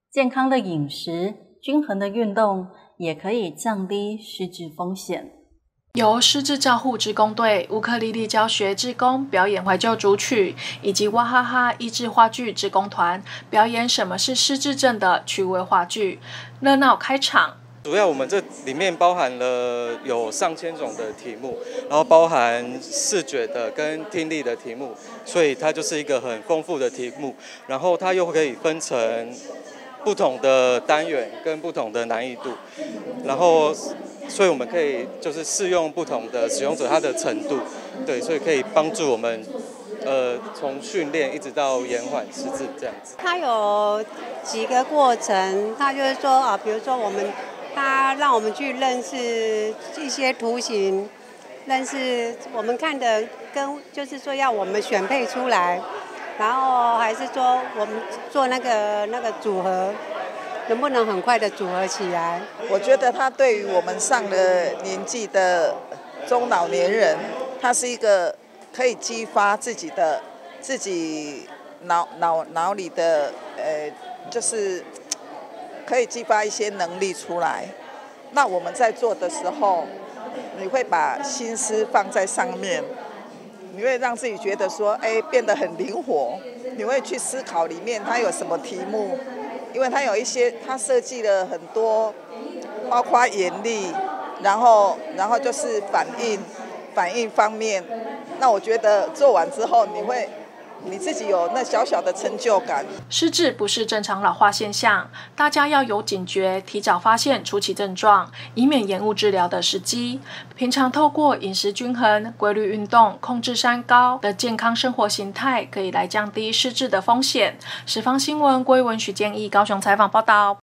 健康的饮食、均衡的运动也可以降低失智风险。 由失智照护志工队、乌克丽丽教学志工表演怀旧主曲，以及哇哈哈益智话剧志工团表演什么是失智症的趣味话剧，热闹开场。 主要我们这里面包含了有上千种的题目，然后包含视觉的跟听力的题目，所以它就是一个很丰富的题目。然后它又可以分成不同的单元跟不同的难易度，然后所以我们可以就是适用不同的使用者他的程度，对，所以可以帮助我们从训练一直到延缓失智这样子。 它有几个过程，它就是说啊，比如说它让我们去认识一些图形，认识我们看的跟就是说要我们选配出来，然后还是说我们做那个组合，能不能很快的组合起来？ 我觉得它对于我们上了年纪的中老年人，它是一个可以激发自己脑里的就是可以激发一些能力出来。那我们在做的时候，你会把心思放在上面，你会让自己觉得说，变得很灵活。你会去思考里面它有什么题目，因为它设计了很多，包括眼力，然后就是反应方面。那我觉得做完之后，你自己有那小小的成就感。 失智不是正常老化现象，大家要有警觉，提早发现初期症状，以免延误治疗的时机。平常透过饮食均衡、规律运动、控制三高的健康生活形态，可以来降低失智的风险。时方新闻郭一文、许建议高雄采访报道。